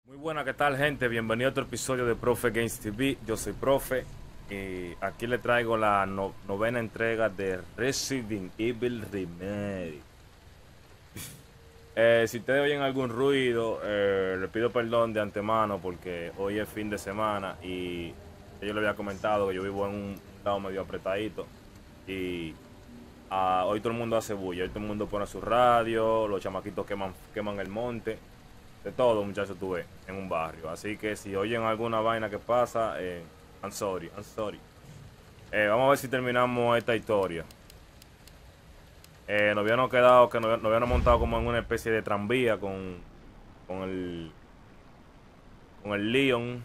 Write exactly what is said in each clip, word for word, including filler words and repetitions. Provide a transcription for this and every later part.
Muy buena, ¿qué tal, gente? Bienvenido a otro episodio de Profe Games T V. Yo soy Profe y aquí le traigo la no- novena entrega de Resident Evil Remake. Eh, si ustedes oyen algún ruido, eh, le pido perdón de antemano porque hoy es fin de semana y yo le había comentado que yo vivo en un lado medio apretadito y ah, hoy todo el mundo hace bulla, hoy todo el mundo pone su radio, los chamaquitos queman, queman el monte. De todo, muchachos, tú ves en un barrio. Así que si oyen alguna vaina que pasa, eh, I'm sorry, I'm sorry. Eh, vamos a ver si terminamos esta historia. Eh, nos habíamos quedado, que nos, nos habíamos montado como en una especie de tranvía con, con el con el Leon.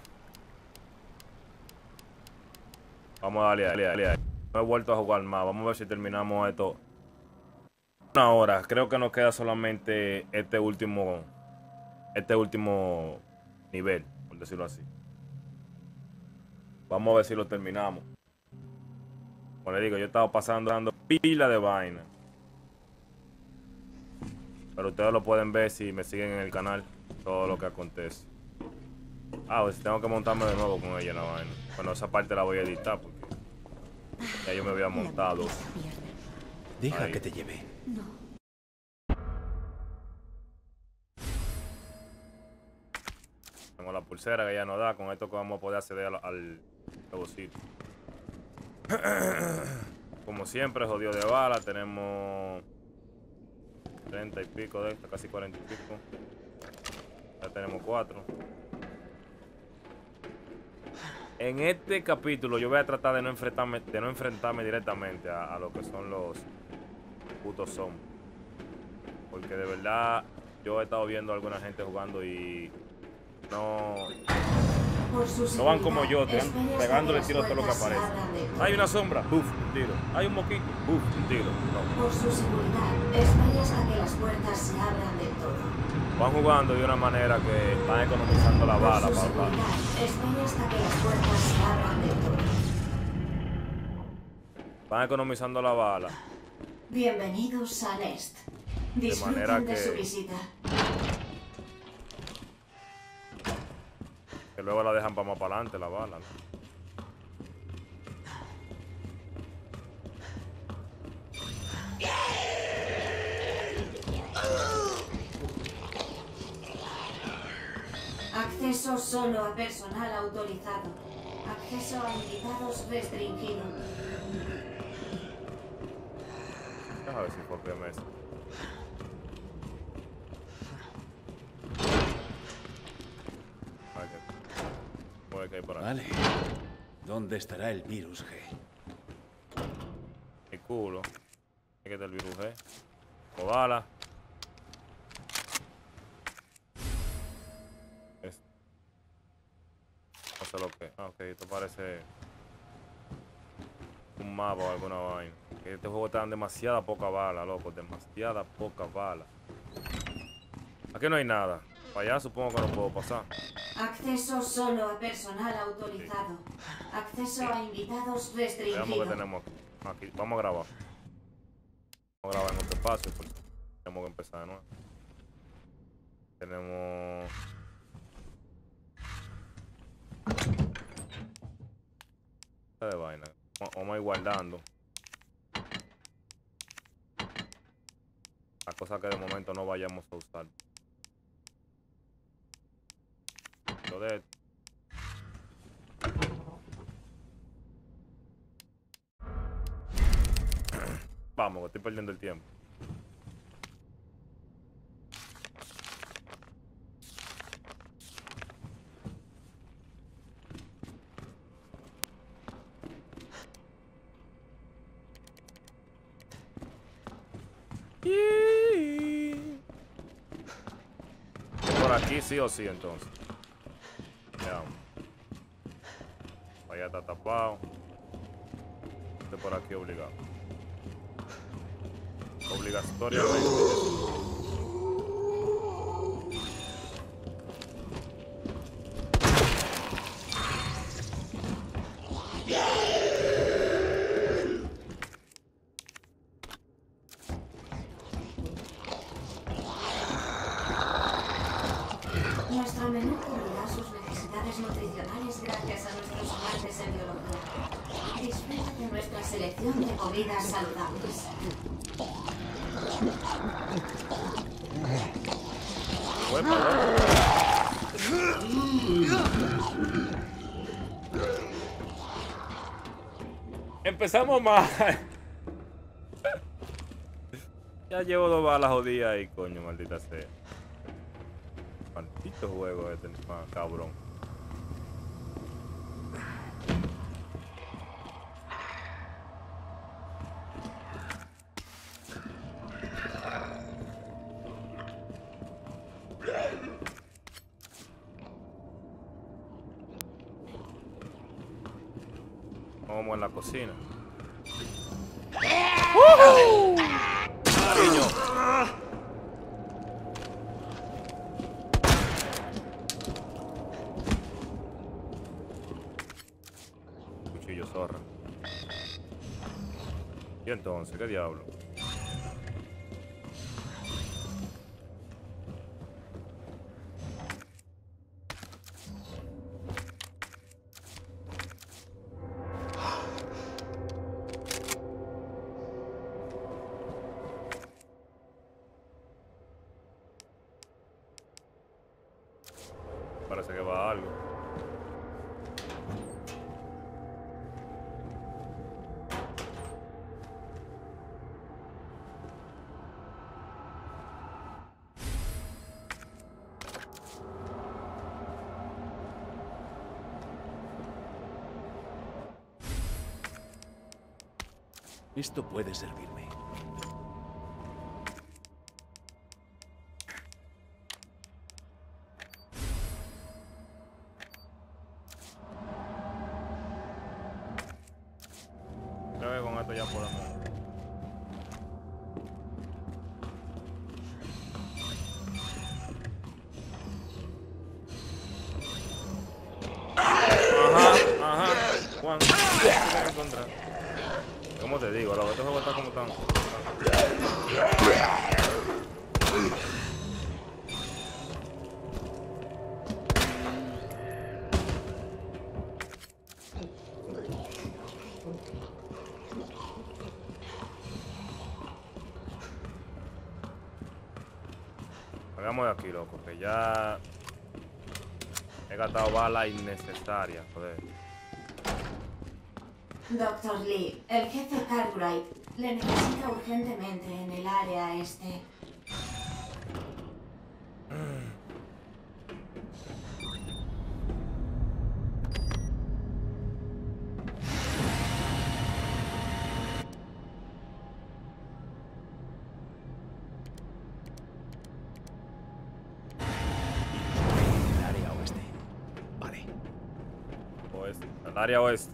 Vamos a darle, dale, dale, dale. No he vuelto a jugar más. Vamos a ver si terminamos esto. Una hora. Creo que nos queda solamente este último, este último nivel, por decirlo así. Vamos a ver si lo terminamos. Como le digo, yo he estado pasando dando pila de vaina. Pero ustedes lo pueden ver si me siguen en el canal, todo lo que acontece. Ah, pues tengo que montarme de nuevo con ella la vaina. Bueno, esa parte la voy a editar porque ya yo me había montado. Deja Ahí. que te lleve. No. Tengo la pulsera que ya no da, con esto que vamos a poder acceder al, al nuevo sitio. Como siempre, jodido de bala, tenemos treinta y pico de esta, casi cuarenta y pico. Ya tenemos cuatro. En este capítulo yo voy a tratar de no enfrentarme, de no enfrentarme directamente a, a lo que son los putos zombies. Porque de verdad yo he estado viendo a alguna gente jugando y no, no van como yo, te van pegándole tiros a todo lo que aparece. Hay una sombra, buf, un tiro. Hay un moquito, buf, un tiro. No. Por su seguridad, esperes a que las puertas se abran de todo. Van jugando de una manera que están economizando la bala Por su para seguridad, espere hasta que las puertas se abran de todo. Van economizando la bala. Bienvenidos a Nest. Disfruten de, manera que- su visita. Que luego la dejan para más para adelante la bala, ¿no? Acceso solo a personal autorizado. Acceso a invitados restringido. Déjame ver si fue que mesa. Ay, que- Voy a caer por aquí. Vale. ¿Dónde estará el virus G? Mi culo. Hay que te el virus, ¿eh? O bala. Es- No sé lo que. Ah, ok, esto parece un mapa o alguna vaina. Que este juego te dan demasiada poca bala, loco. Demasiada poca bala. Aquí no hay nada. Para allá supongo que no puedo pasar. Acceso solo a personal autorizado. Acceso a invitados Veamos qué restringido. tenemos aquí. Aquí. Vamos a grabar. Vamos a grabar en otro espacio porque tenemos que empezar de nuevo. Tenemos. De vaina. Vamos- Vamos a ir guardando. Las cosas que de momento no vayamos a usar. Lo de Vamos, que estoy perdiendo el tiempo. Por aquí sí o sí, entonces. Veamos. Allá está tapado. Este por aquí obligado. Obligatoriamente. Nuestro menú cubrirá sus necesidades nutricionales gracias a nuestros amantes en biología. Disfruta de nuestra selección de comidas saludables. Empezamos mal. Ya llevo dos balas jodidas ahí, coño, maldita sea. Maldito juego este, man, cabrón. Vamos en la cocina. ¡Uh! Cariño. Cuchillo zorra. ¿Y entonces qué diablo? Parece que va algo. Esto puede servirme. Creo que con esto ya podemos. Ajá, ajá. Juan, ¿qué tienes que encontrar? ¿Cómo te digo? Los otros juegos están como están. Hagamos de aquí, loco, que ya he gastado balas innecesarias, joder. Doctor Lee, el jefe Cartwright le necesita urgentemente en el área este. En el área oeste. Vale. Oeste, el área oeste.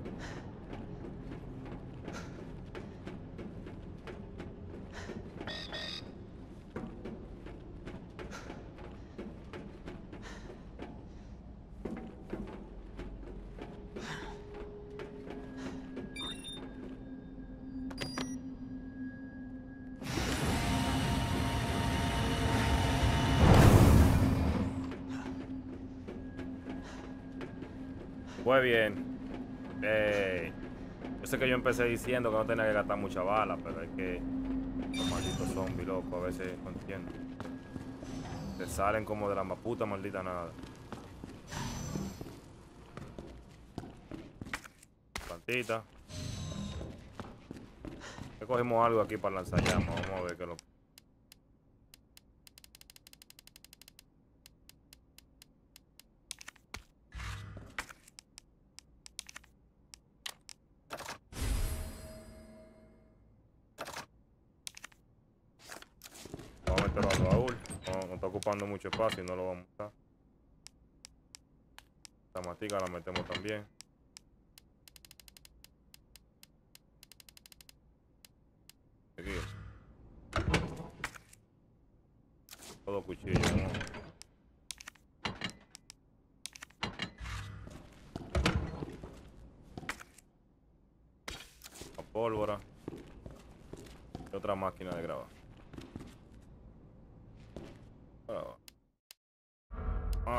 Pues bien, eh, yo sé que yo empecé diciendo que no tenía que gastar mucha bala, pero es que los malditos zombies, loco, a veces no entiendo. Te salen como de la más puta maldita nada. Plantita. Que cogemos algo aquí para lanzar llamas, vamos a ver qué es lo que... Vamos a meterlo al baúl. No, no está ocupando mucho espacio y no lo vamos a usar. Esta matica la metemos también. Aquí. Todo cuchillo, ¿no? La pólvora. Y otra máquina de grabar. Ahora va. Ah,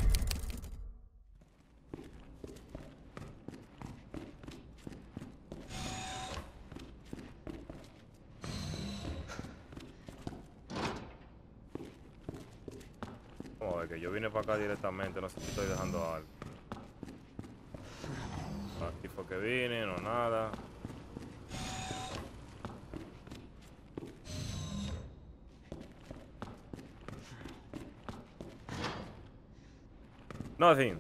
vamos a ver, que yo vine para acá directamente, no sé si estoy dejando algo. Aquí fue que vine, no nada. Nothing.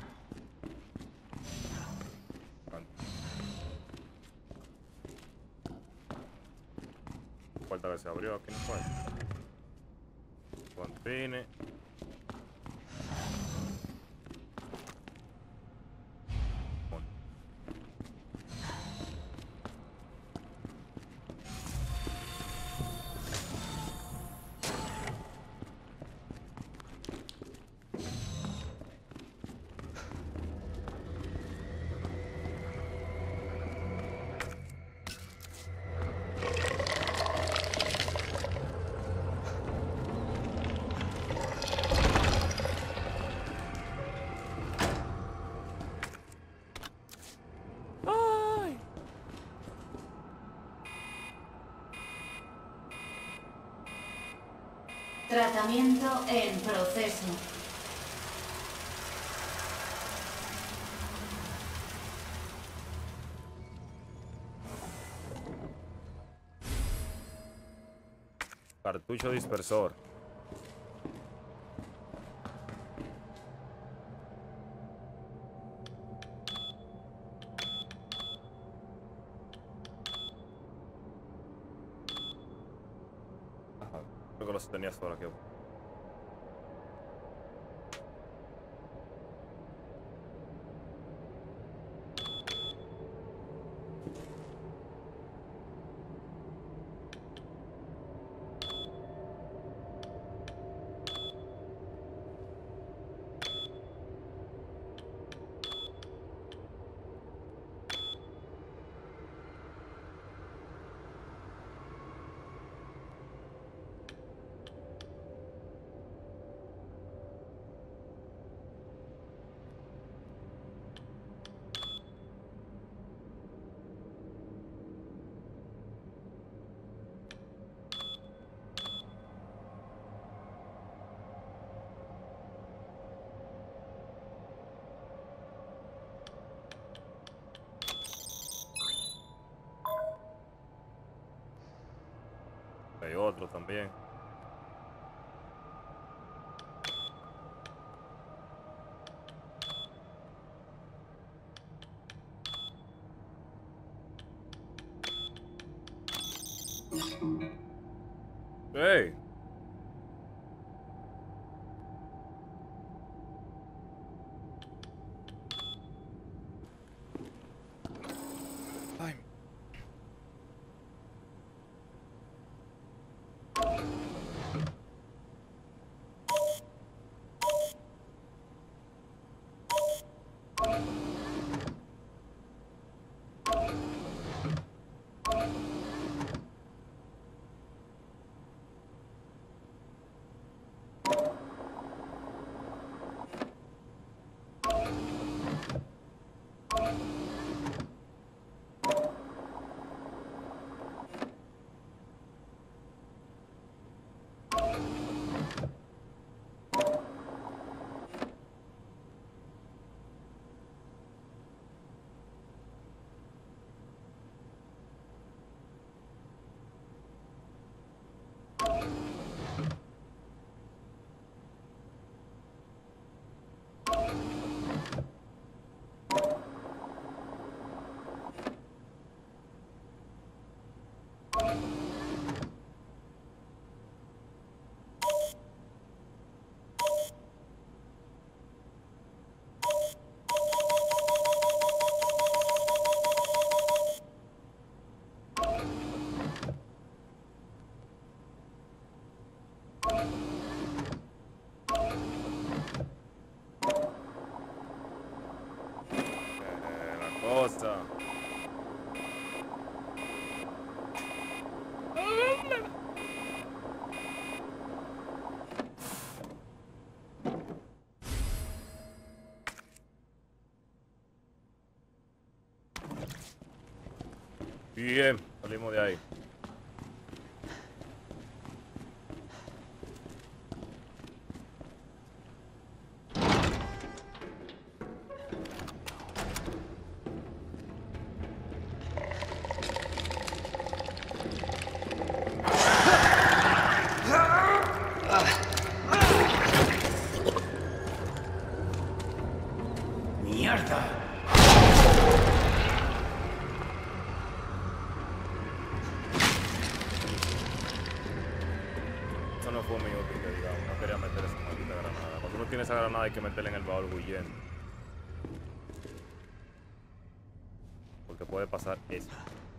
Puerta que se abrió, aquí no fue. Continue. Tratamiento en proceso. Cartucho dispersor. Ajá, creo que los tenía solo aquí. Hay otro también. Hey. Ay. Bien, salimos de ahí. ¡Mierda! Eso no fue muy útil, que digamos. No quería meter esa maldita granada. Cuando uno tiene esa granada hay que meterla en el baúl huyendo. Porque puede pasar eso.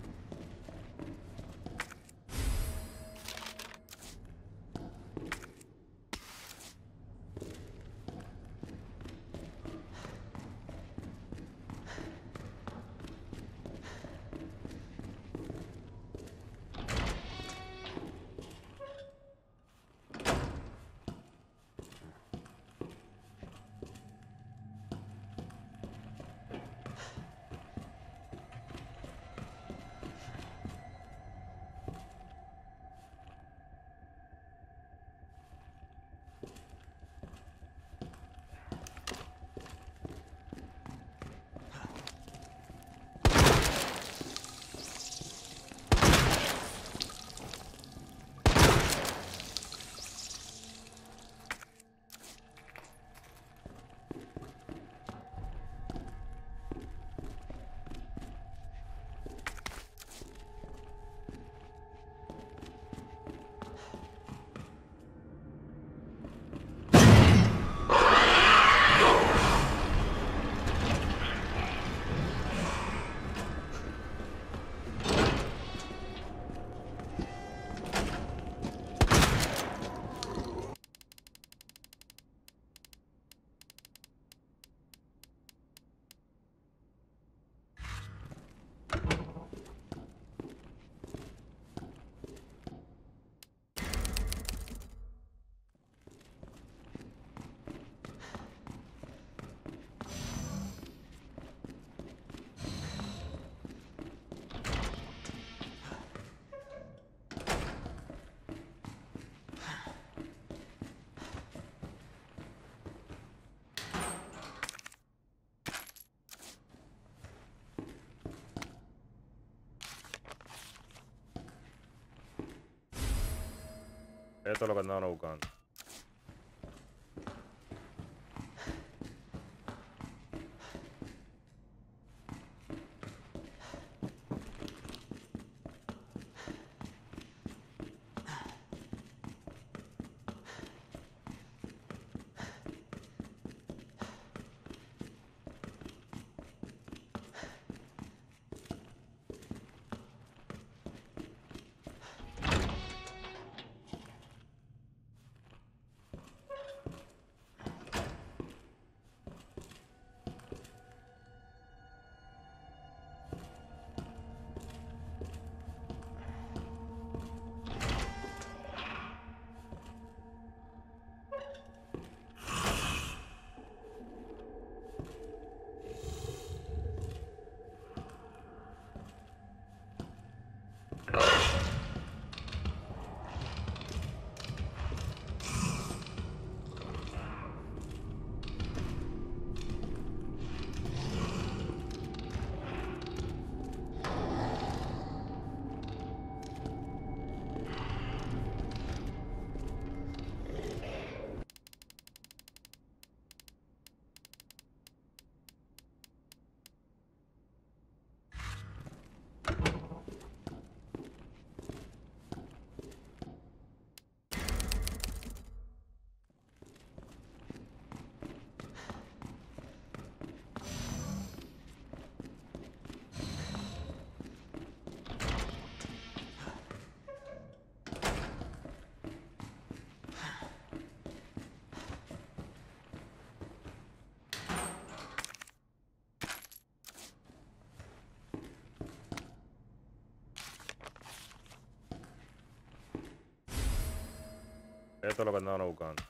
Esto es lo que andaban buscando. Esto es lo que andaban buscando.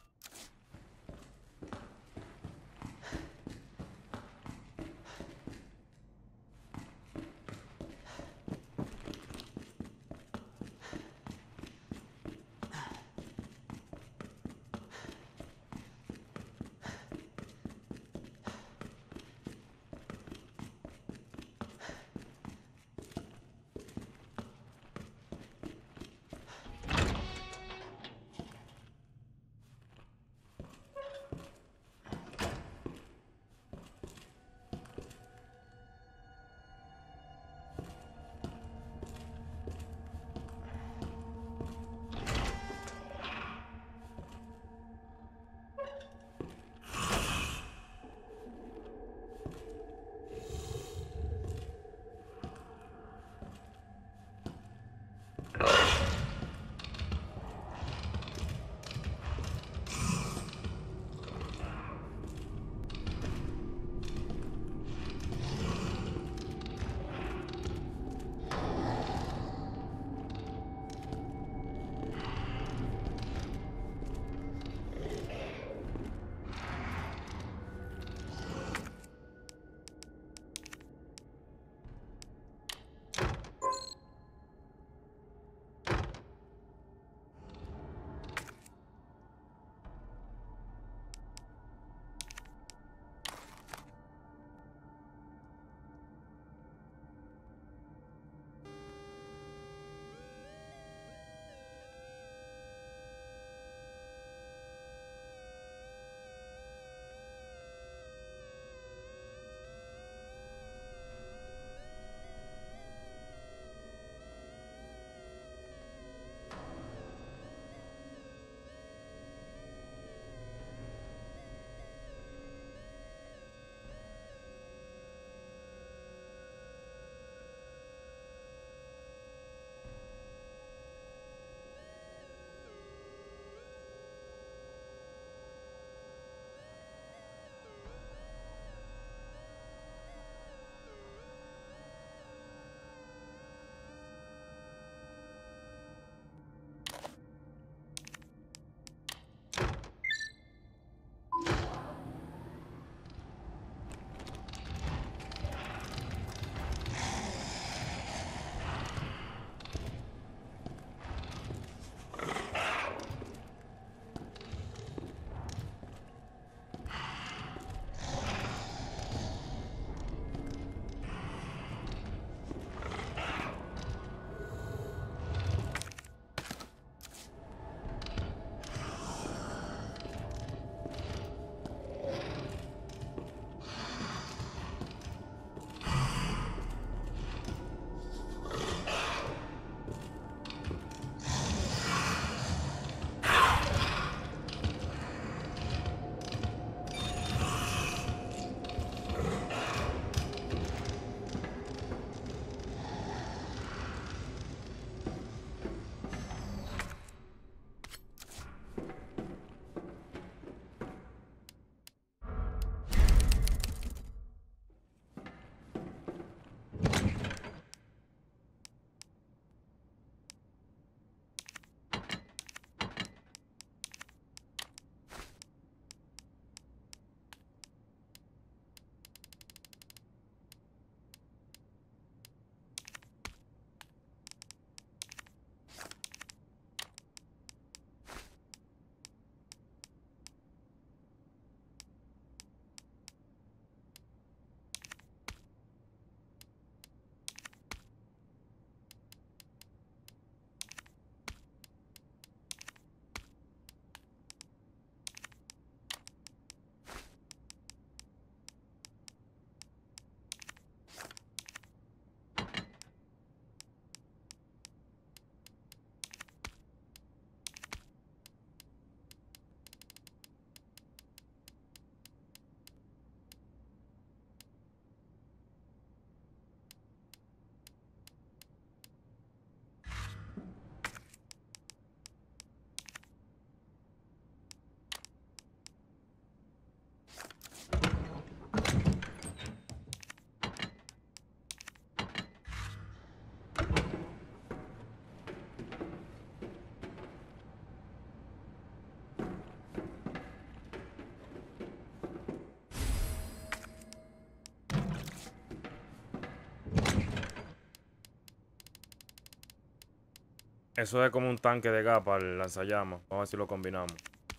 Eso es como un tanque de gas para el lanzallamas. Vamos a ver si lo combinamos.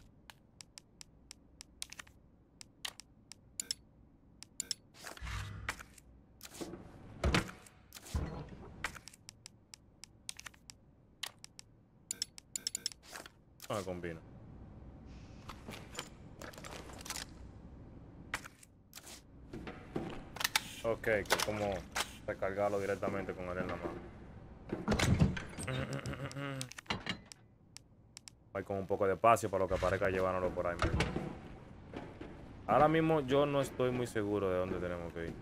No me combina. Ok, que es como recargarlo directamente con él en la mano. Hay como un poco de espacio para lo que parezca llevárnoslo por ahí mismo. Ahora mismo yo no estoy muy seguro de dónde tenemos que ir.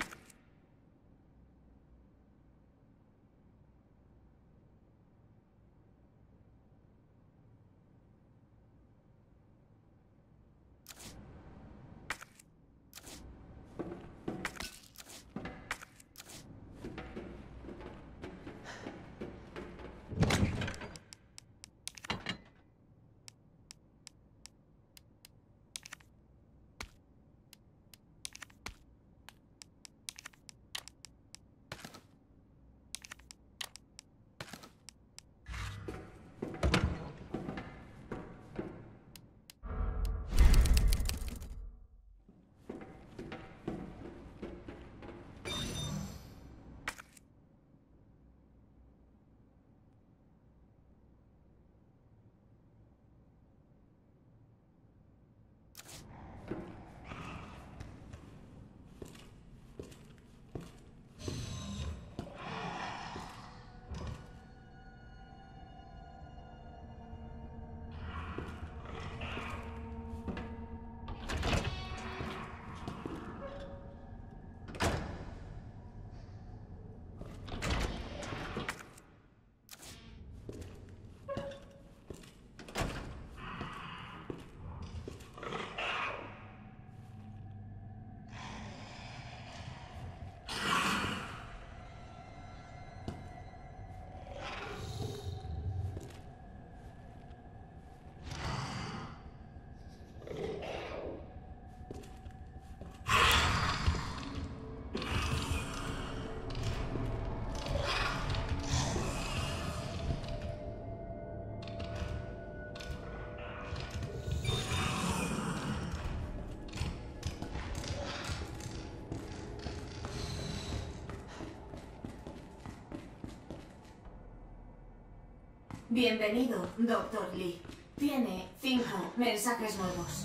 Bienvenido, doctor Lee. Tiene cinco mensajes nuevos.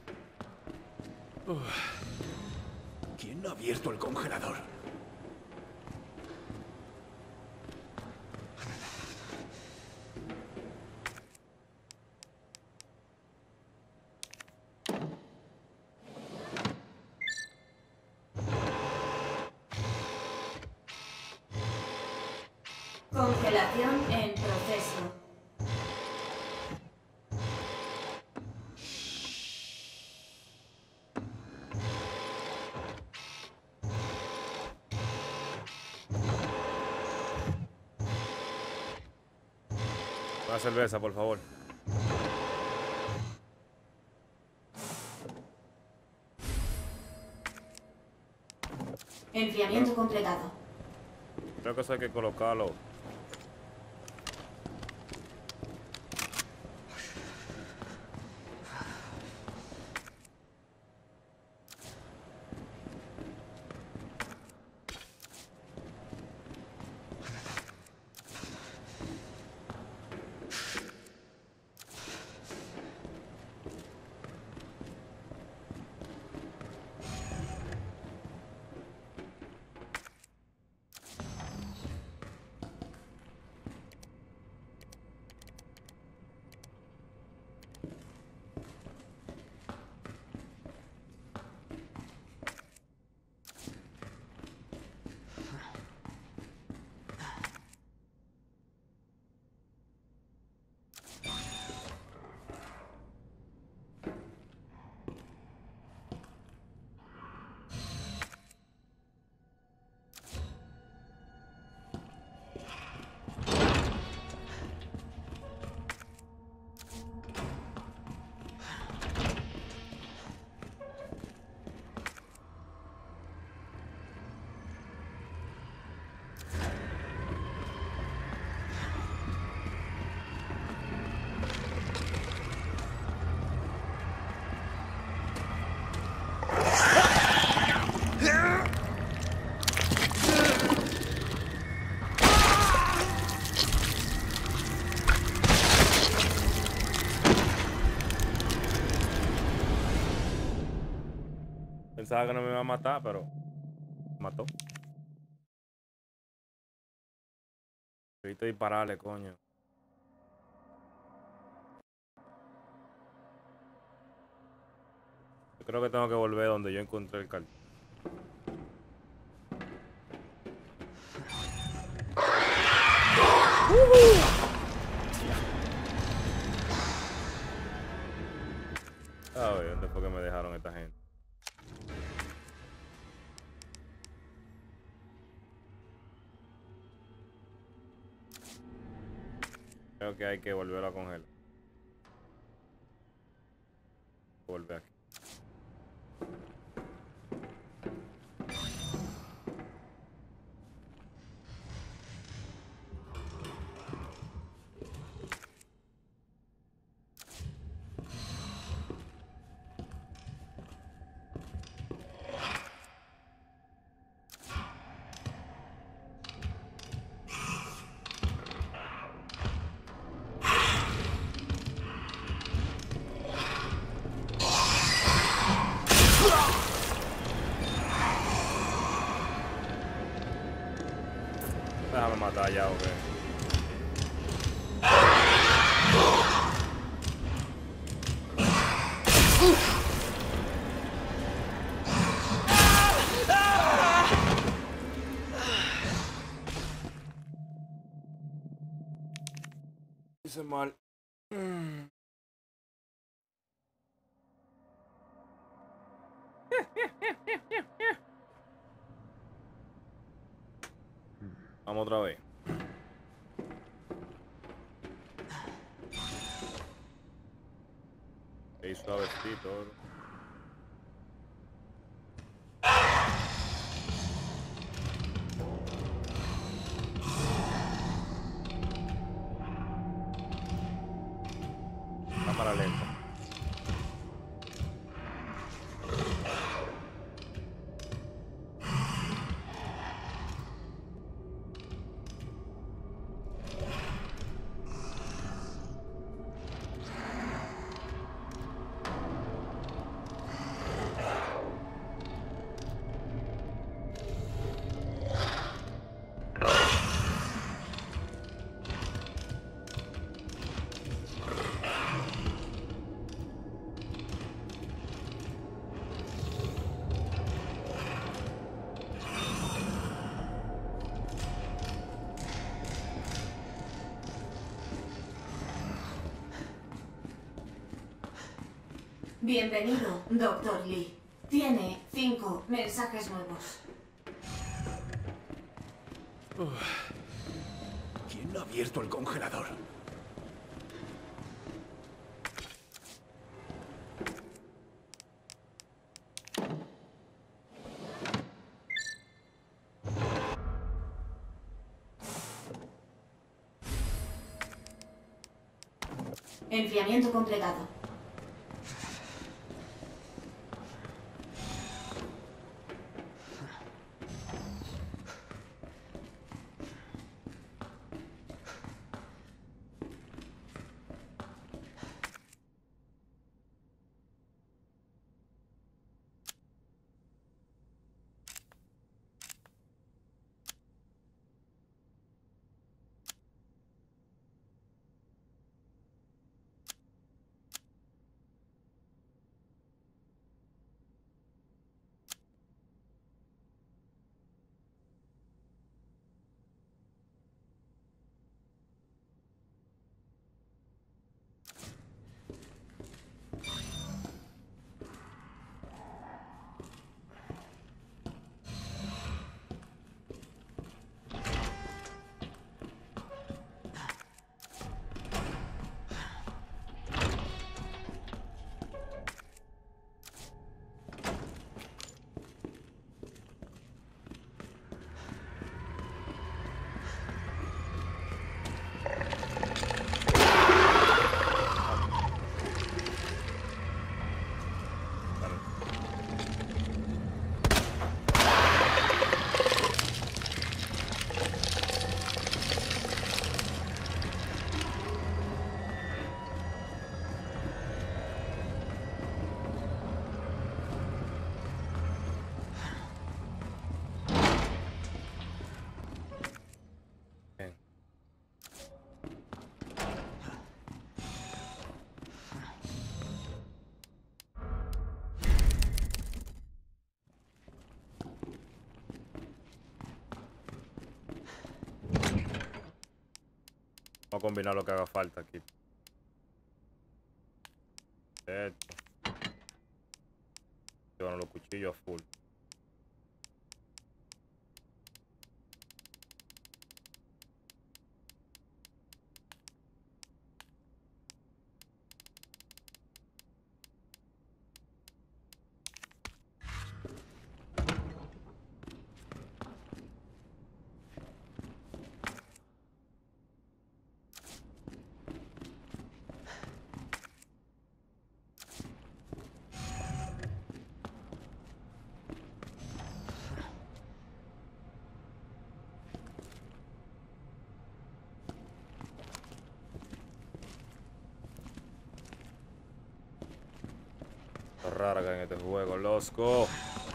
¿Quién no ha abierto el congelador? Congelación en proceso. Una cerveza, por favor. Enfriamiento completado. Creo que eso hay que colocarlo. Pensaba que no me iba a matar, pero me mató. Necesito dispararle, coño. Yo creo que tengo que volver donde yo encontré el cartel. Ay, ¿dónde fue que me dejaron esta gente? Creo que hay que volver a congelar. Volver aquí. Déjame matar ya, ok. Hice mal. Vamos otra vez. Ahí suavecito. Cámara lenta. Bienvenido, doctor Lee. Tiene cinco mensajes nuevos. ¿Quién no ha abierto el congelador? Enfriamiento completado. Vamos a combinar lo que haga falta aquí. Esto. Llevan los cuchillos a full. Rara que en este juego, losco.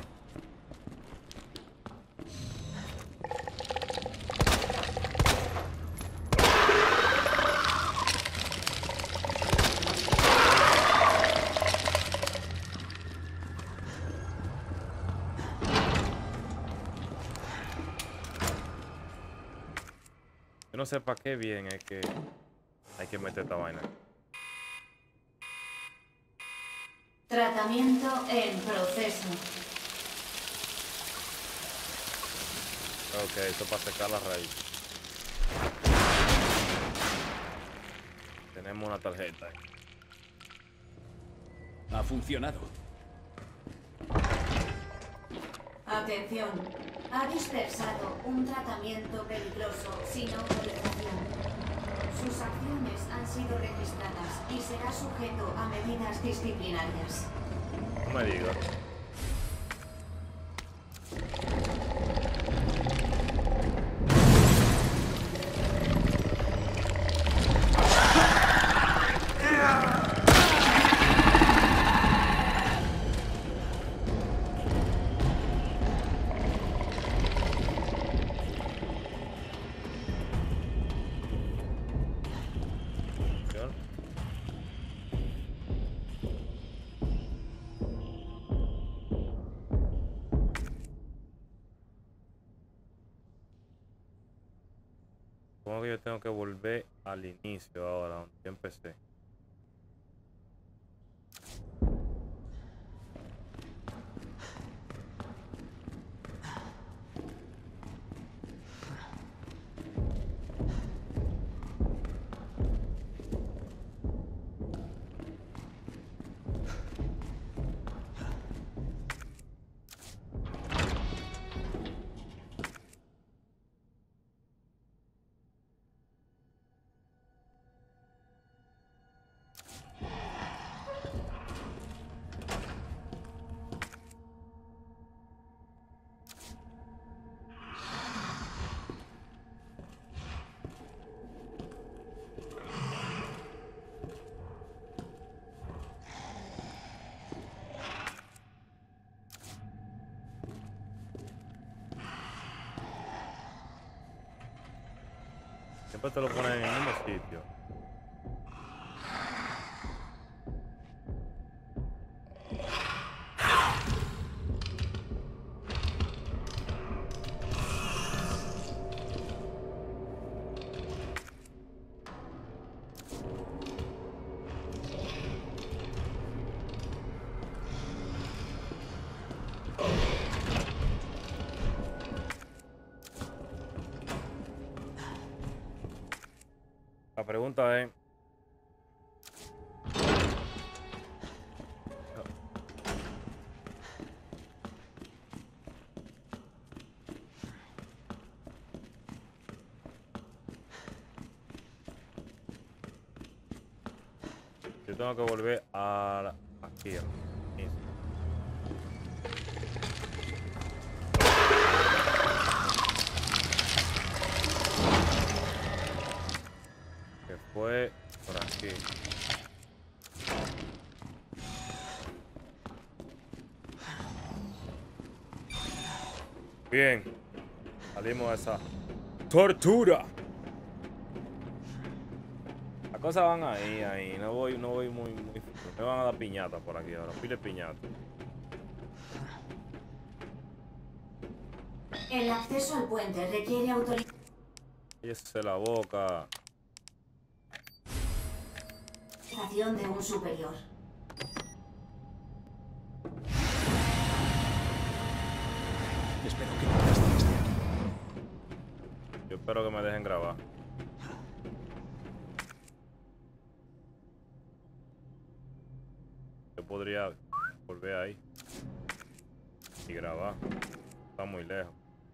Yo no sé para qué bien es que hay que meter esta vaina. Tratamiento en proceso. Ok, esto para secar la raíz. Tenemos una tarjeta. Ha funcionado. Atención. Ha dispersado un tratamiento peligroso sin autorización. Sus acciones han sido registradas y será sujeto a medidas disciplinarias. No me digas. Supongo que yo tengo que volver al inicio ahora, donde yo empecé. Siempre te lo ponen en el mismo sitio. La pregunta es... Yo tengo que volver a aquí. A que fue por aquí. Bien, salimos de esa tortura. Las cosas van ahí, ahí. No voy, no voy muy, muy. Me van a dar piñata por aquí ahora. Pile piñata. El acceso al puente requiere autorización. Cállese la boca. autorización de un superior. Espero que no esté aquí. Yo espero que me dejen grabar. Yo podría volver ahí y grabar. Está muy lejos.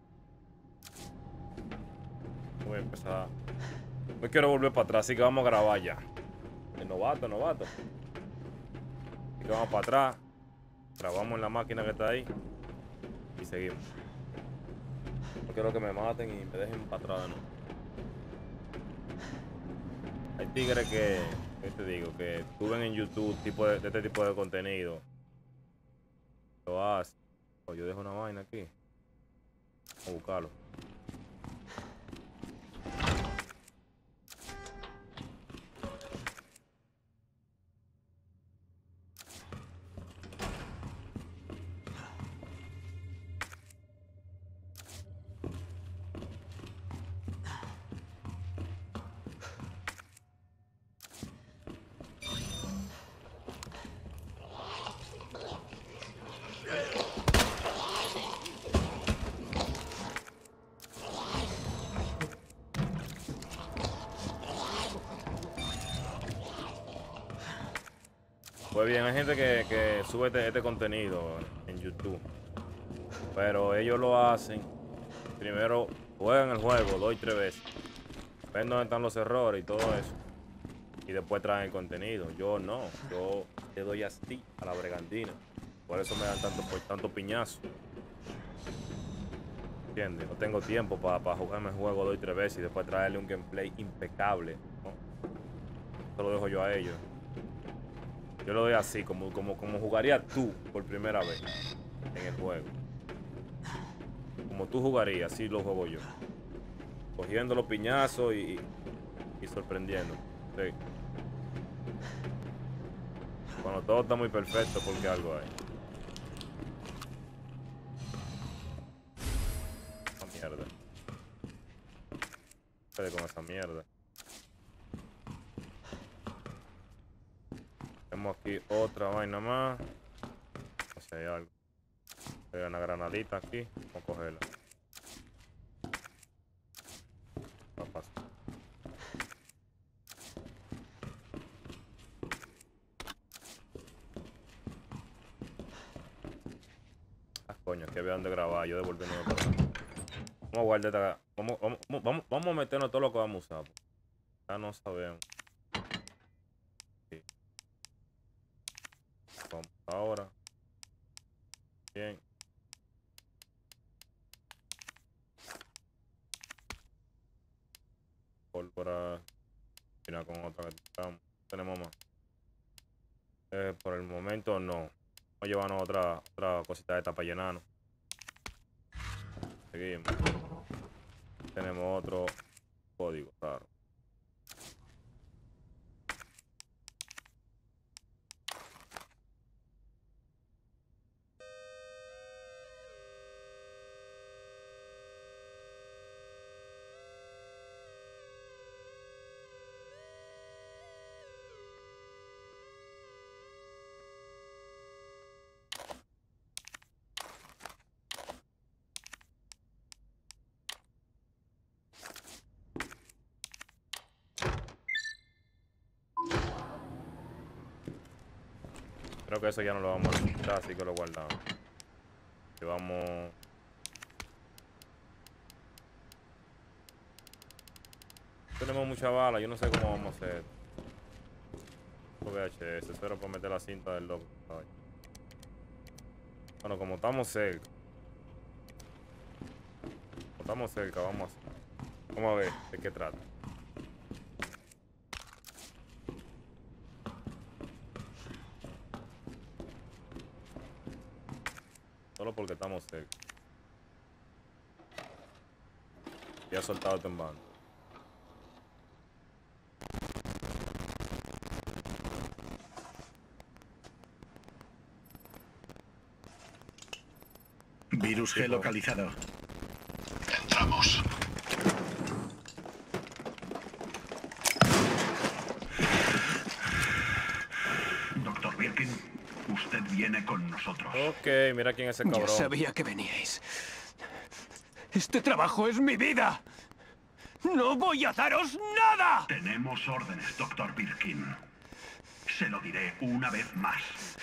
Voy a empezar. No quiero volver para atrás, así que vamos a grabar ya. El novato, novato. Así que vamos para atrás. Grabamos en la máquina que está ahí. Y seguimos. No quiero que me maten y me dejen para atrás de nuevo. Hay tigres que, ¿qué te digo? Que suben en YouTube tipo de, de este tipo de contenido. Lo hacen. O yo dejo una vaina aquí. Vamos a buscarlo. Pues bien, hay gente que, que sube este, este contenido en YouTube, pero ellos lo hacen, primero juegan el juego dos y tres veces, ven dónde están los errores y todo eso, y después traen el contenido. Yo no, yo le doy así a la bregantina, por eso me dan tanto, por tanto piñazo. ¿Entiendes? No tengo tiempo para pa jugarme el juego dos y tres veces y después traerle un gameplay impecable, ¿no? Eso lo dejo yo a ellos. Yo lo doy así, como, como, como jugaría tú por primera vez en el juego. Como tú jugarías, así lo juego yo. Cogiendo los piñazos y, y sorprendiendo. Sí. Cuando todo está muy perfecto, porque algo hay. Esa mierda. ¿Qué con esa mierda? Tenemos aquí otra vaina más. No sé, hay algo. Hay una granadita aquí. Vamos a cogerla. Va a pasar. Ah, coño, aquí había donde grabar. Yo devolviéndome para acá. Vamos a guardar esta. Vamos, vamos, vamos, vamos a meternos todo lo que vamos a usar. Ya no sabemos. Vamos ahora. Bien. Pólvora. Mira con otra que estamos. Tenemos más. Eh, por el momento no. Vamos a llevarnos otra, otra cosita de esta para llenarnos. Seguimos. Tenemos otro código raro. Creo que eso ya no lo vamos a necesitar, así que lo guardamos. Llevamos... Tenemos mucha bala, yo no sé cómo vamos a hacer. V H S, eso era para meter la cinta del loco. Bueno, como estamos cerca. Como estamos cerca, vamos a hacer. Vamos a ver de qué trata. Solo porque estamos cerca. Ya he soltado este en banda. Virus G localizado. Entramos. nosotros. Ok, mira quién es ese Ya cabrón. sabía que veníais. Este trabajo es mi vida. ¡No voy a daros nada! Tenemos órdenes, doctor Birkin. Se lo diré una vez más.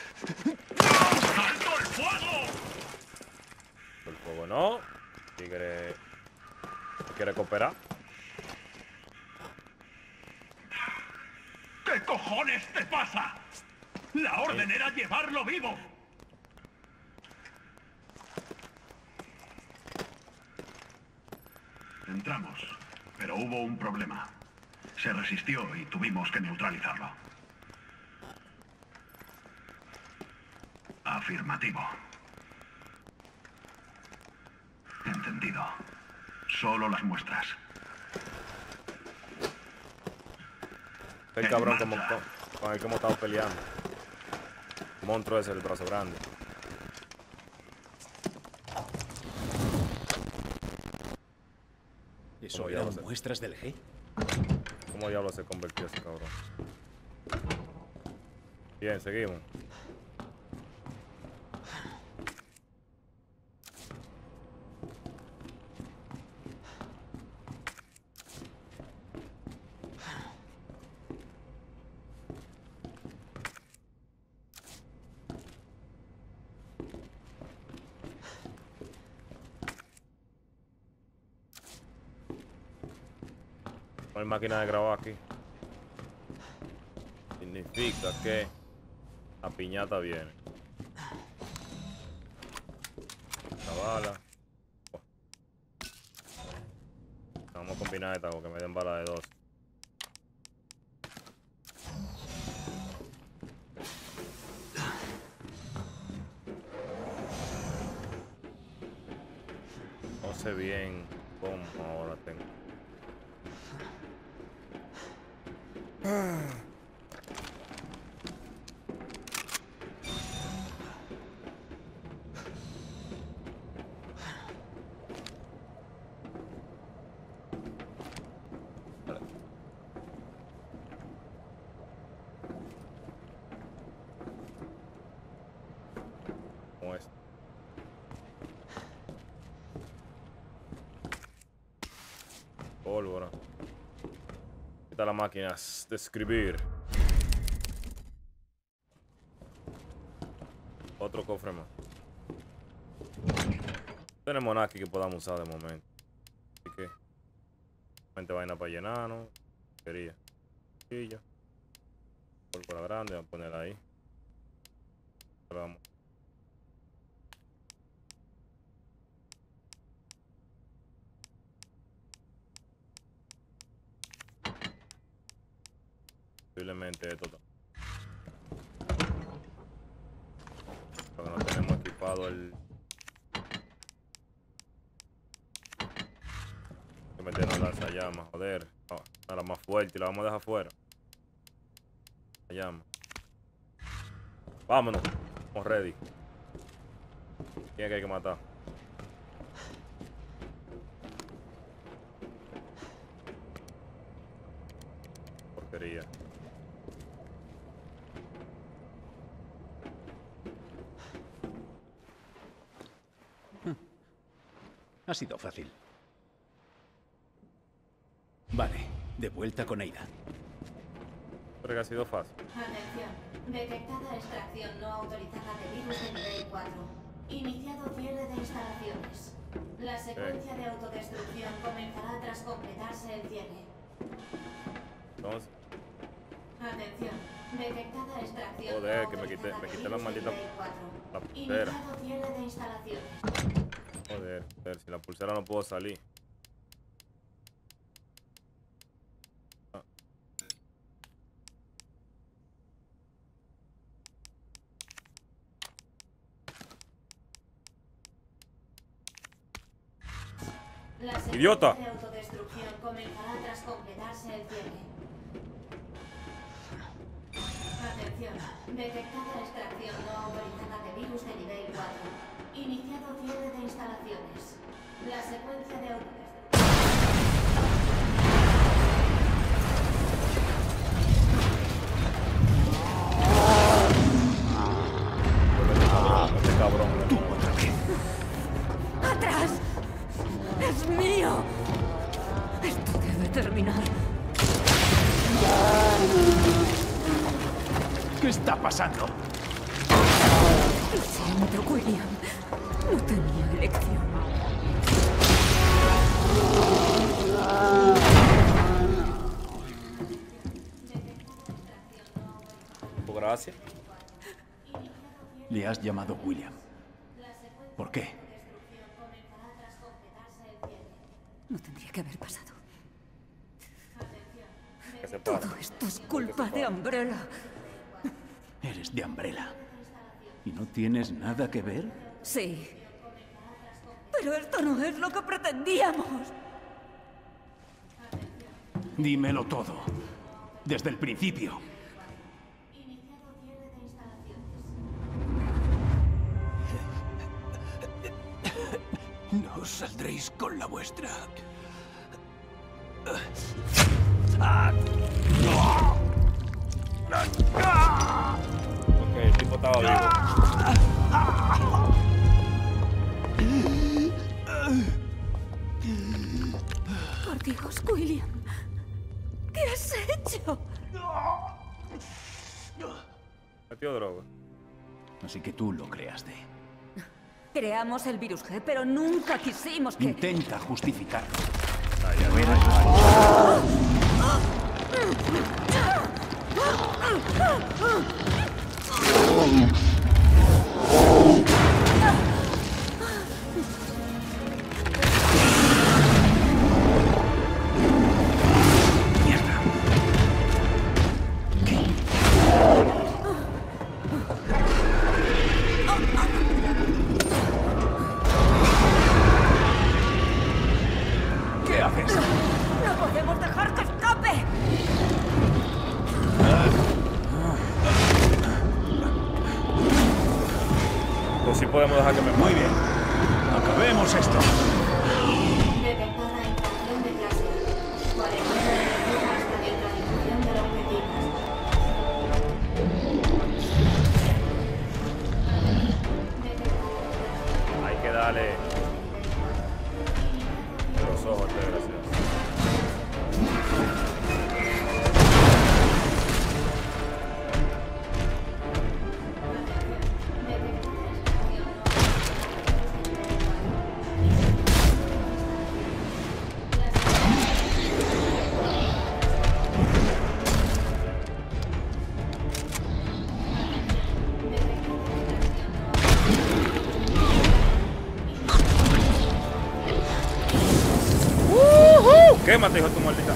¡Alto el fuego! El fuego no. Tigre. ¿Quiere cooperar? ¿Qué cojones te pasa? La orden era llevarlo vivo. Entramos, pero hubo un problema. Se resistió y tuvimos que neutralizarlo. Afirmativo. Entendido. Solo las muestras. El En cabrón como, marcha. con, con el que hemos estado peleando. El monstruo ese, el brazo grande. ¿Eso ¿Cómo eran diablos? muestras del G? ¿Cómo diablos se convirtió ese cabrón? Bien, seguimos. No hay máquina de grabar aquí. Significa que la piñata viene. La bala. Oh. Vamos a combinar esta con que me den bala de dos. No sé bien cómo ahora tengo. Como es. Pólvora. Quita las máquinas de escribir. Otro cofre más. No tenemos nada aquí que podamos usar de momento. Así que. Mente vaina para llenar, ¿no? Quería. Y ya. Pólvora grande, voy a ponerla ahí. Ahora vamos. Posiblemente esto también. Porque no tenemos equipado el. Hay que meternos lanzallamas, joder. No, no, la más fuerte y la vamos a dejar afuera. La llama. Vámonos. Estamos ready. ¿Quién es que hay que matar? Porquería. Ha sido fácil. Vale, de vuelta con Ada. Creo que ha sido fácil. Atención. Detectada extracción no autorizada de virus de nivel cuatro. Iniciado cierre de instalaciones. La secuencia de autodestrucción comenzará tras completarse el cierre. Entonces, Atención. Detectada extracción Joder, no que me quité- autorizada me de quité la virus de maldita- nivel cuatro. la pulsera. Iniciado cierre de instalaciones. joder, joder, si la pulsera no puedo salir. Ah. La secuencia ¡Idiota! de autodestrucción comenzará tras completarse el cierre. Atención. Detectada extracción no autorizada de virus de nivel cuatro. Iniciado cierre de instalaciones. La secuencia de autodestrucción. terminar. ¿Qué está pasando? Lo siento, William. No tenía elección. Pues gracias. Le has llamado William. ¿Por qué? No tendría que haber pasado. Que se pare. Todo esto es culpa de Umbrella. Eres de Umbrella. ¿Y no tienes nada que ver? Sí. Pero esto no es lo que pretendíamos. Dímelo todo. Desde el principio. No os saldréis con la vuestra. Ok, el tipo estaba vivo. Por Dios, William. ¿Qué has hecho? Metió droga. Así que tú lo creaste. Creamos el virus G, pero nunca quisimos que... Intenta justificarlo. Ay, ya Pero verás. eres- Mierda. ¿Qué? ¿Qué haces? ¡No podemos dejar que escape! Pues sí podemos dejar que me Muy bien. Acabemos esto. Detectada infracción de clase. cuarenta minutos hasta neutralización del objetivo. Hay que darle los ojos, desgraciado. Quémate, hijo de tu maldita.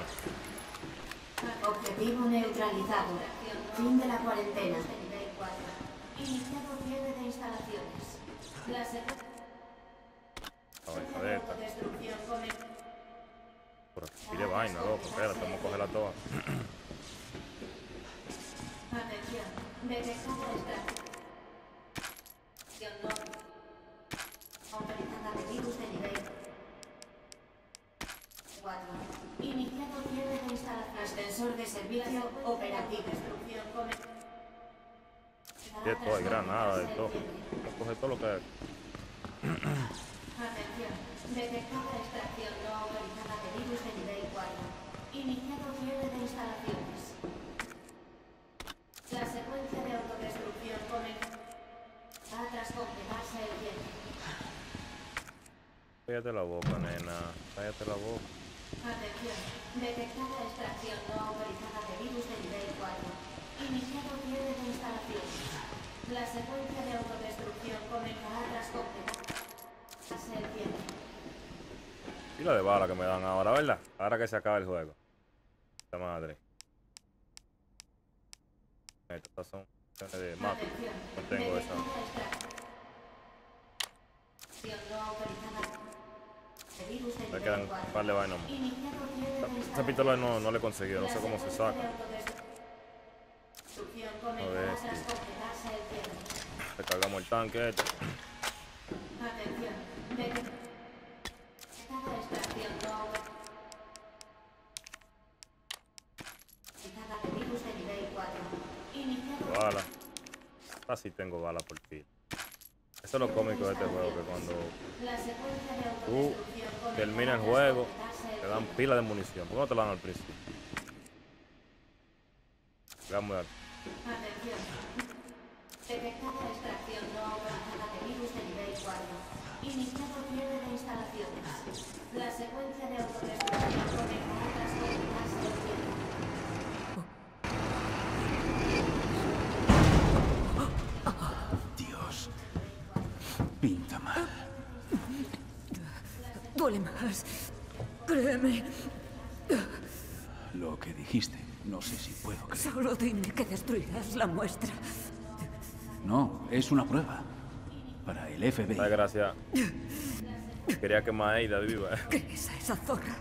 Objetivo neutralizado. Fin de la cuarentena. Iniciado cierre de instalaciones. La segunda. Autodestrucción comenzó. Por aquí pide vaina, loco. Espera, tengo que cogerla toda. Atención. Detectada extracción no autorizada de virus de nivel cuatro. Iniciado cierre de instalación. Ascensor de servicio operativo. Destrucción comenzó. De todo, hay granada, de todo. Vamos a coger todo lo que hay. Atención. Detectada extracción no autorizada de virus de nivel cuatro. Iniciado cierre de instalaciones. La secuencia de autodestrucción comenzó. Tras completarse el cierre. Cállate la boca, nena. Cállate la boca. Atención. Detectada extracción no autorizada de virus de nivel cuatro. Iniciado cierre de instalaciones. La secuencia de autodestrucción comenzará tras completarse el cierre. Y la de bala que me dan ahora, ¿verdad? Ahora que se acaba el juego. Esta madre. Estas son de mapa. No tengo esa. Me quedan un par de vainas más. Esa pistola no, no le he conseguido, no sé cómo se saca. A ver si recargamos el tanque este. Bala. Así tengo bala por fin. Eso es lo cómico de este juego, que cuando tú terminas el juego te dan pila de munición. ¿Por qué no te la dan al principio? Vamos a ver. Atención. Detectada extracción no autorizada de virus de nivel cuatro. Iniciado cierre de instalaciones. La secuencia de autodestrucción comenzará tras completarse el cierre. Dios. Pinta mal. Duele más. Créeme. Lo que dijiste, no sé si puedo creer. Solo dime que destruirás la muestra. No, es una prueba. Para el F B I. Ay, gracias. Quería que Maida viva. ¿Qué es a esa zorra?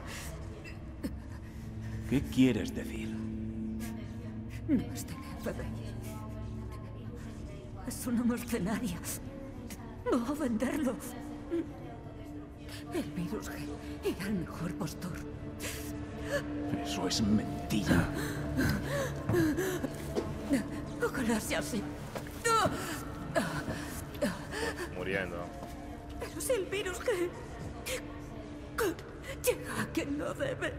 ¿Qué quieres decir? No es del F B I. Es una mercenaria. Va a venderlo. El virus G era el mejor postor. Eso es mentira. Ojalá sea así. Muriendo. Pero si el virus G llega a quien no debe.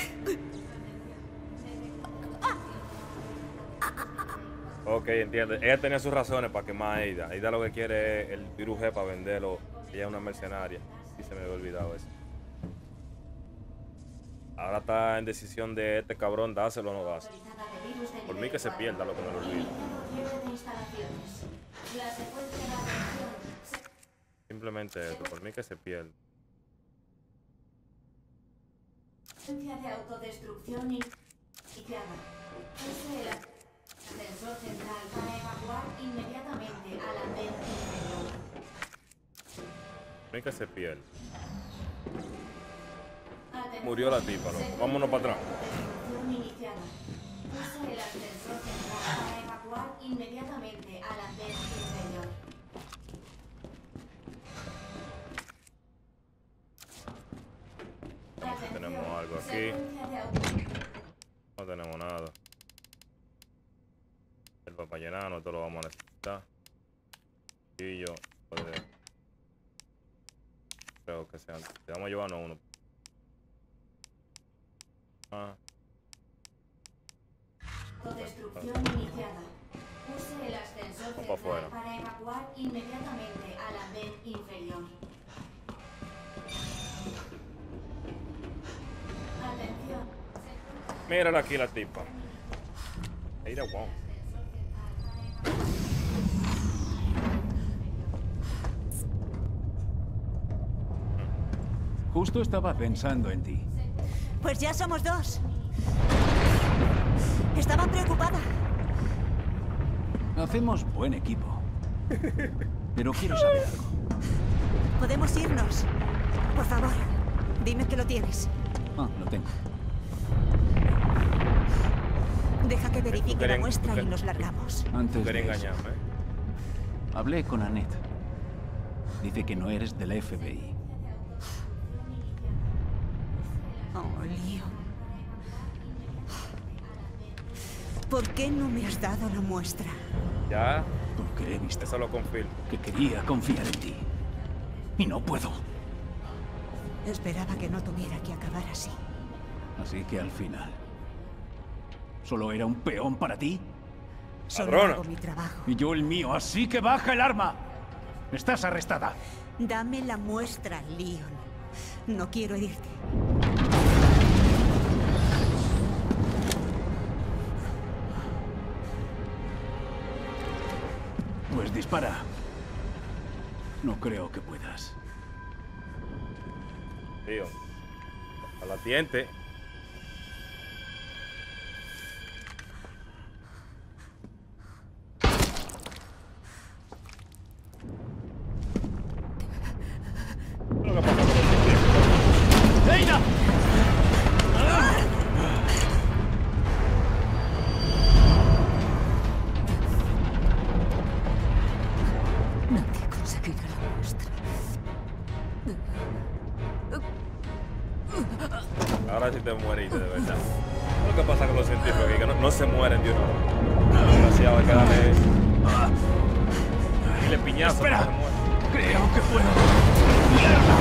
Ok, entiende. Ella tenía sus razones para quemar a Aida. Aida lo que quiere es el virus G para venderlo. Ella es una mercenaria. Y se me había olvidado eso. Ahora está en decisión de este cabrón dárselo o no dárselo. Por mí que se pierda lo que me lo olvido. Simplemente eso, por mí que se pierda. Secuencia de autodestrucción iniciada. Use el ascensor central para evacuar inmediatamente al andén inferior. Por mí que se pierda. Murió la tipa, loco. Vámonos para atrás. Iniciada. Use el ascensor central para evacuar inmediatamente al andén inferior. Tenemos algo aquí. No tenemos nada. El papá llenano, esto lo vamos a necesitar. Y yo, puede... creo que sean. Vamos a llevarnos uno. Ah. Autodestrucción iniciada. Use el ascensor central para evacuar inmediatamente al andén inferior. Atención. Mírala aquí la tipa. Mira, wow. Justo estaba pensando en ti. Pues ya somos dos. Estaba preocupada. Hacemos buen equipo. Pero quiero saber algo. Podemos irnos. Por favor, dime que lo tienes. Ah, lo tengo. Deja que verifique la querían- muestra y que- nos largamos. Antes Quería de eso, engañarme. ¿eh? hablé con Annette. Dice que no eres del F B I. Oh, Leon. ¿Por qué no me has dado la muestra? Ya, Porque he visto eso lo confirmo. que quería confiar en ti. Y no puedo. Esperaba que no tuviera que acabar así. Así que al final... ¿Solo era un peón para ti? Solo Ladrona. hago mi trabajo. Y yo el mío, así que baja el arma. Estás arrestada. Dame la muestra, Leon. No quiero herirte. Pues dispara. No creo que puedas. Tío. A la tiente. ¿Qué es lo que pasa con los científicos? ¡Leila! Nadie conseguirá la muestra. Ahora sí te moriste, de verdad. ¿Qué es lo que pasa con los científicos? Que no, no se mueren de una vez. Desgraciado, hay que darle eso. Dile piñazo. Espera. Que se muere. Creo que puedo. ¡Mierda!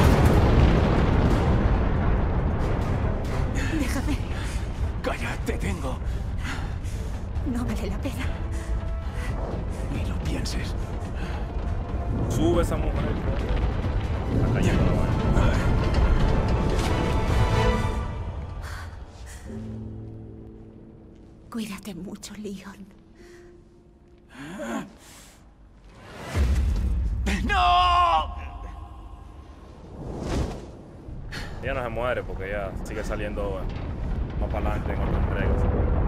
Déjame. Cállate, tengo. No vale la pena. Ni lo pienses. Sube esa mujer. Está cayendo la vaina. Cuídate mucho, Leon. ¡No! Ella no se muere porque ella sigue saliendo más para adelante en otras entregas.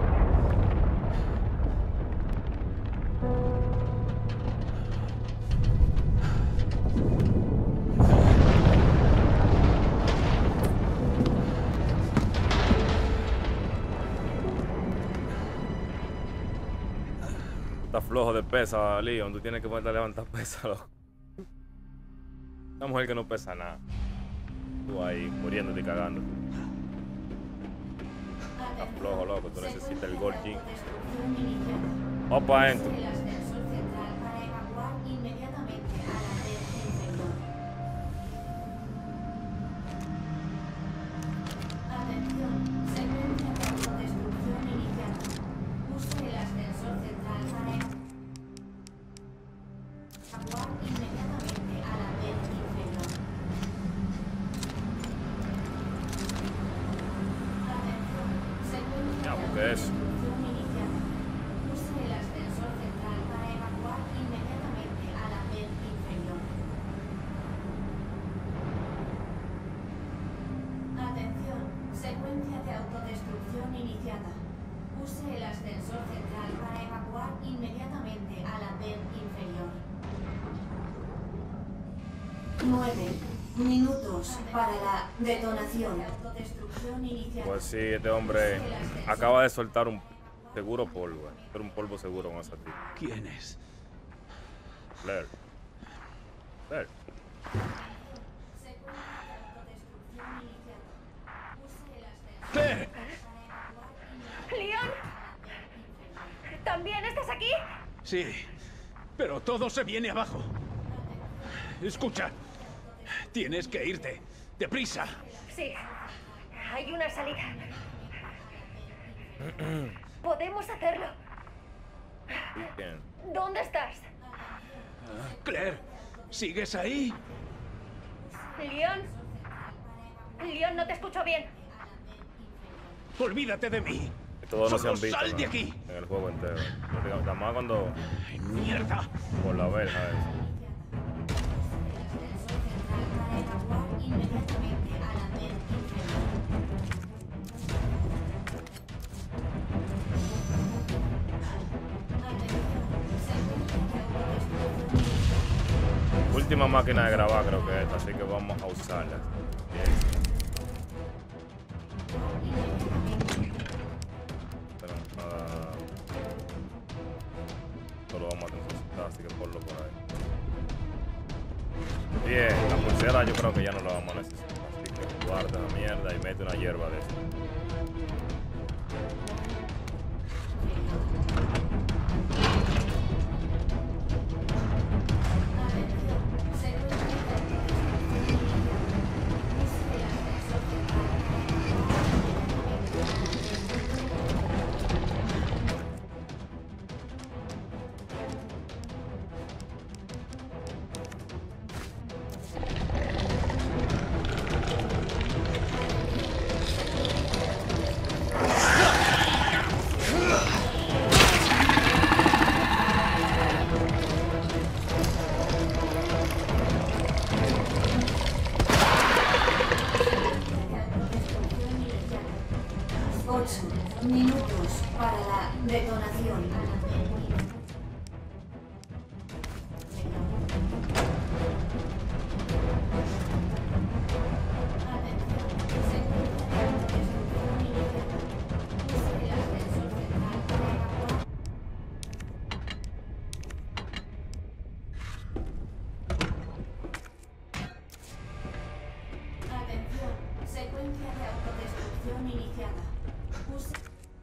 Estás flojo de pesa, Leon. Tú tienes que ponerte a levantar pesa, loco. Una mujer que no pesa nada. Tú ahí muriéndote y cagando. Estás flojo, loco. Tú necesitas el Gold Gym. Vamos para adentro. El ascensor central para evacuar inmediatamente a la red inferior. Atención, secuencia de autodestrucción iniciada. Use el ascensor central para evacuar inmediatamente a la red inferior. Atención, secuencia Ya, de porque es. autodestrucción iniciada. Use el ascensor central para evacuar inmediatamente a la red inferior. Atención, secuencia de autodestrucción iniciada. Use el ascensor central para evacuar inmediatamente a la red inferior. Nueve minutos para la detonación. Autodestrucción iniciada. Pues sí, este hombre acaba de soltar un seguro polvo. Era un polvo seguro con esa tipa. ¿Quién es? Blair. Blair. ¡Claire! ¡Leon! ¿También estás aquí? Sí, pero todo se viene abajo. Escucha, tienes que irte. ¡Deprisa! Sí, hay una salida. Podemos hacerlo. Bien. ¿Dónde estás? Claire, ¿sigues ahí? ¿Leon? Leon, no te escucho bien. Olvídate de mí. Todos no se Solo han visto sal de ¿no? aquí. En el juego entero. Nada más cuando ¡Ay, mierda! por la verja esa. Para evacuar inmediatamente a la red inferior. última máquina de grabar creo que es esta, así que vamos a usarla. Bien. Pero nada. Esto lo vamos a necesitar, así que ponlo por ahí. Bien, la pulsera yo creo que ya no la vamos a necesitar, así que guarda la mierda y mete una hierba de esa. Minutos para la detonación. Atención, secuencia de autodestrucción iniciada. Use-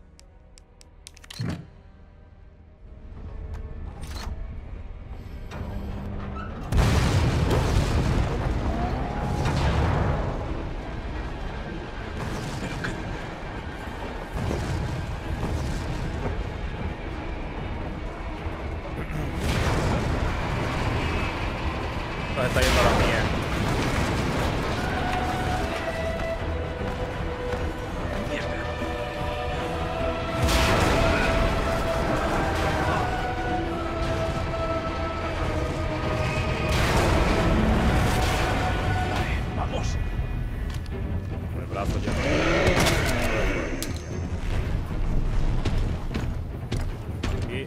Nos está yendo a la mierda. Vamos. Con el brazo ya. Aquí.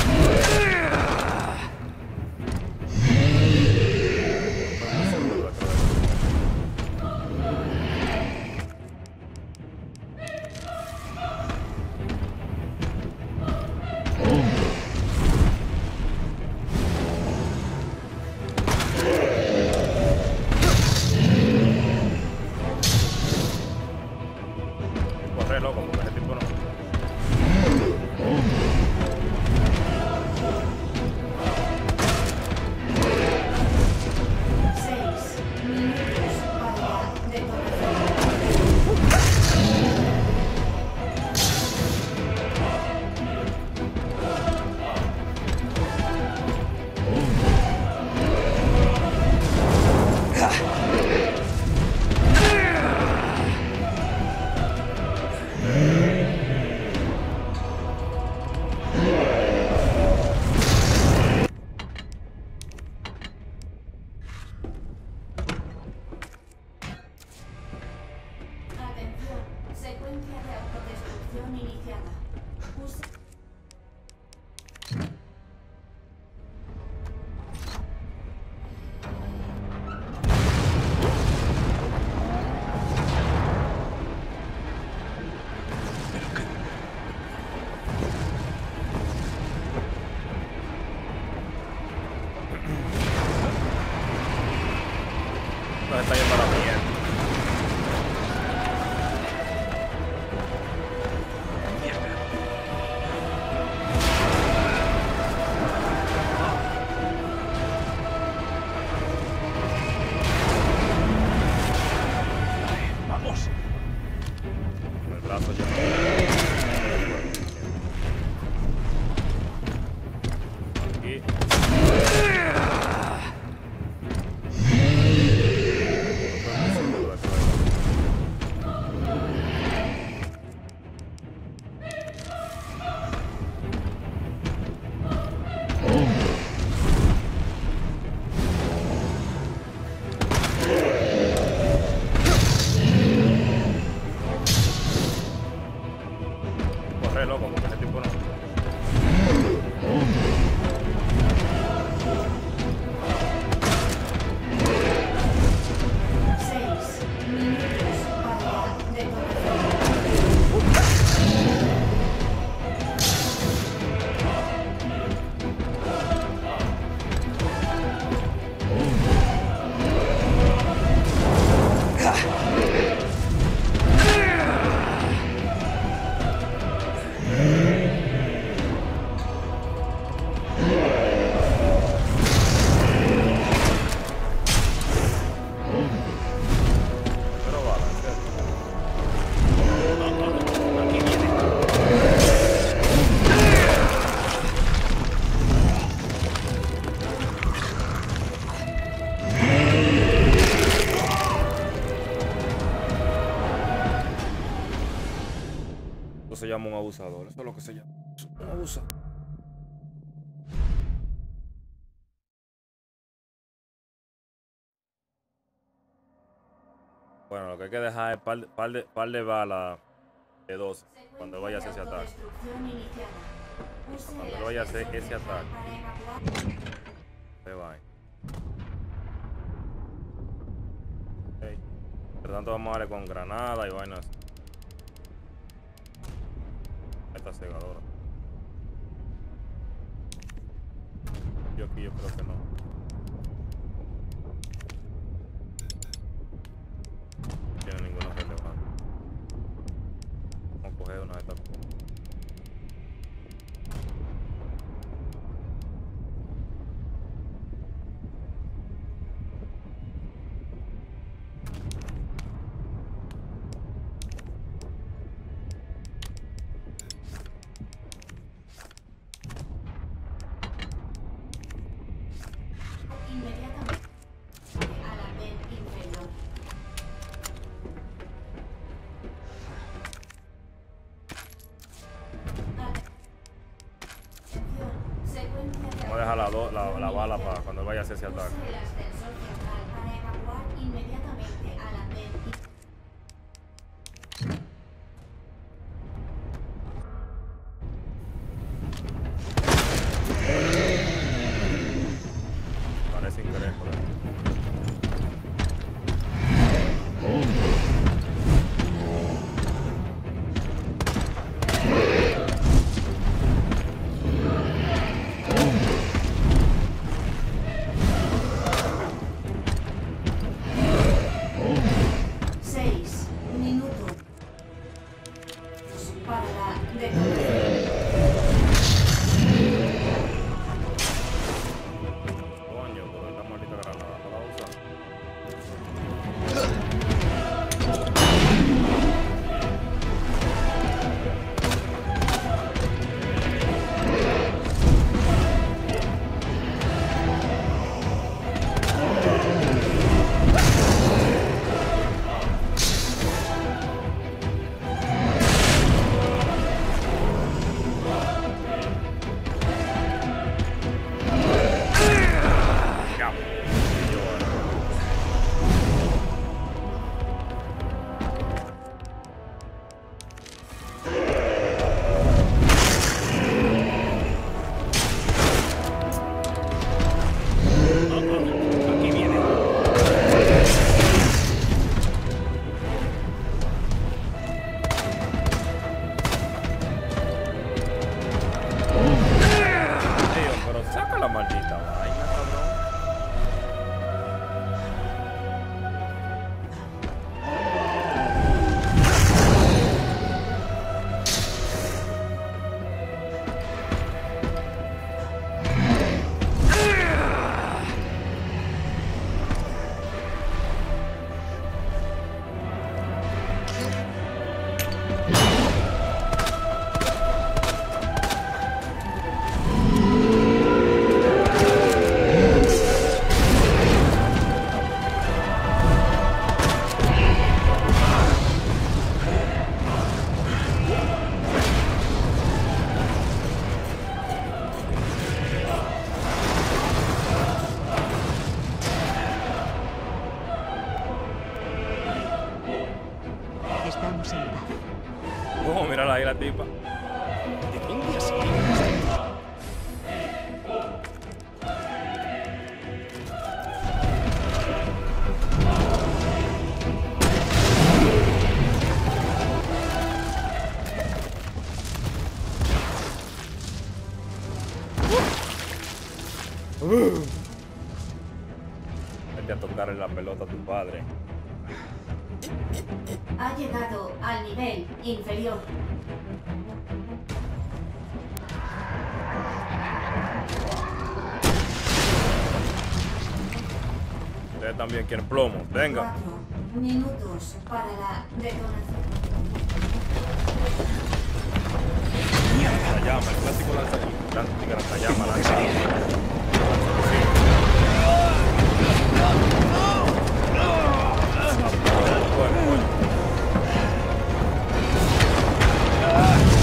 Corre, loco, porque ese tipo no. Seis minutos para la detonación. Atención, secuencia de autodestrucción iniciada. Use- Nos está yendo a la mierda. Vamos. Con el brazo ya. Aquí. Corre, loco, porque ese tipo no. se llama un abusador. Eso es lo que se llama. Un abusador. Bueno, lo que hay que dejar es par de, par de, par de balas de doce cuando vaya a hacer ese ataque. Cuando vaya a hacer ese ataque. Se va. Okay. Por tanto, vamos a darle con granada y vainas. Esta cegadora. Yo aquí yo creo que no. No tiene ninguna relevancia. Vamos a coger una de estas. Vamos a dejar la, do, la, la bala para cuando vaya a hacer ese ataque. Parece increíble. Oh, mírala ahí la tipa. ¿De dónde has salido? Uh. Vete a tocarle la pelota a tu padre. Ha llegado al nivel inferior. Ustedes también quieren plomo. Venga. Cuatro minutos para la detonación. Lanzallamas, el clásico lanzallamas. Lanzallamas, lanzallamas. Bueno, bueno.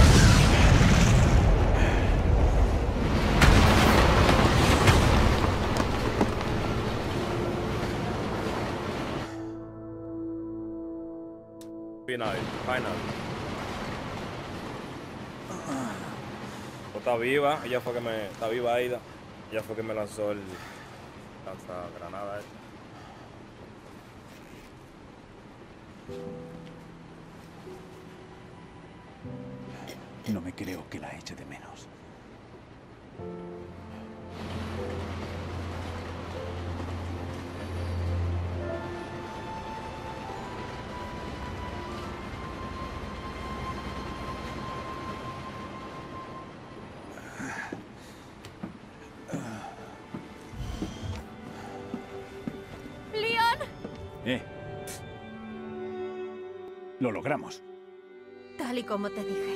Final. Está viva, ella fue que me. Está viva Aida. Ella fue que me lanzó el. Lanza granada esta. No me creo que la eche de menos. Eh. Lo logramos. Tal y como te dije.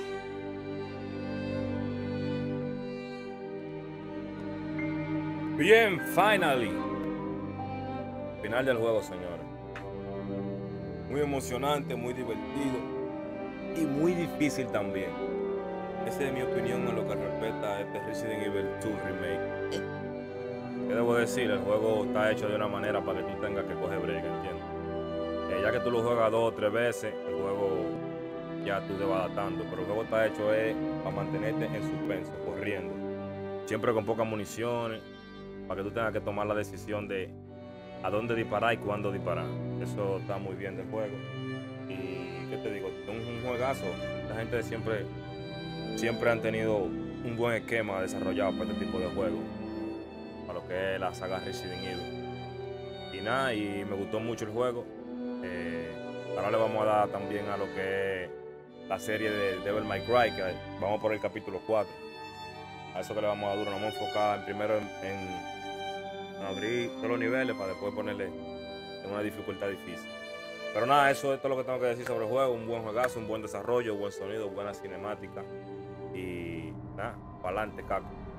Bien, finally. Final del juego, señores. Muy emocionante, muy divertido y muy difícil también. Esa es mi opinión en lo que respecta a este Resident Evil dos Remake. ¿Qué debo decir? El juego está hecho de una manera para que tú tengas que coger break, ¿entiendes? Eh, ya que tú lo juegas dos o tres veces, el juego ya tú te vas adaptando. Pero el juego está hecho es para mantenerte en suspenso, corriendo. Siempre con pocas municiones, para que tú tengas que tomar la decisión de a dónde disparar y cuándo disparar. Eso está muy bien del juego. Y qué te digo, es un, un juegazo. La gente siempre, siempre han tenido un buen esquema desarrollado para este tipo de juegos, para lo que es la saga Resident Evil. Y nada, y me gustó mucho el juego. Eh, ahora le vamos a dar también a lo que es la serie de Devil May Cry, que vamos por el capítulo cuatro. A eso que le vamos a dar duro, nos vamos a enfocar en, primero en, en abrir todos los niveles para después ponerle en una dificultad difícil. Pero nada, eso es todo lo que tengo que decir sobre el juego. Un buen juegazo, un buen desarrollo, buen sonido, buena cinemática. Y nada, para adelante, Caco.